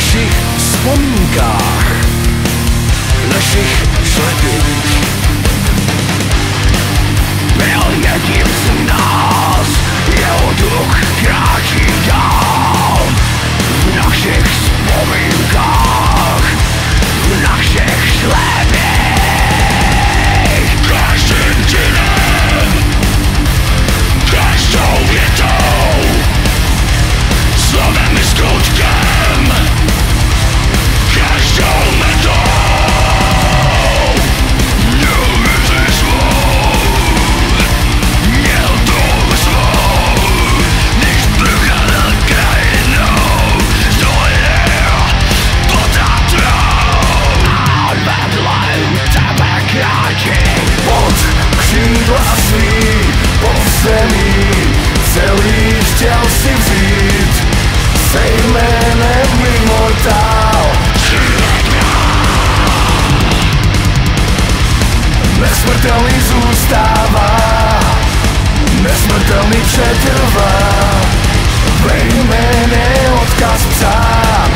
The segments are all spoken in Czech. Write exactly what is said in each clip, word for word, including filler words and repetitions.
našich vzpomínkách, našich šlepích. Byl jedním z nás, jeho duch kráčí dál. V našich vzpomínkách, v našich šlepích. Každým dnem, každou větou, slovem i skutkem, každou metou. Měl vizi svou, měl touhu svou, když procházel krajinou, zdolil potátrou. A vedle tebe kráčí pod křídla svý, pod zemí, celý chtěl si vzít, se jménem Immortal. Nesmrtelný zůstává, nesmrtelný přetrvá, ve jméne odkaz psán.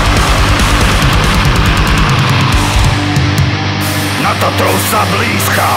Na to trousa blízká,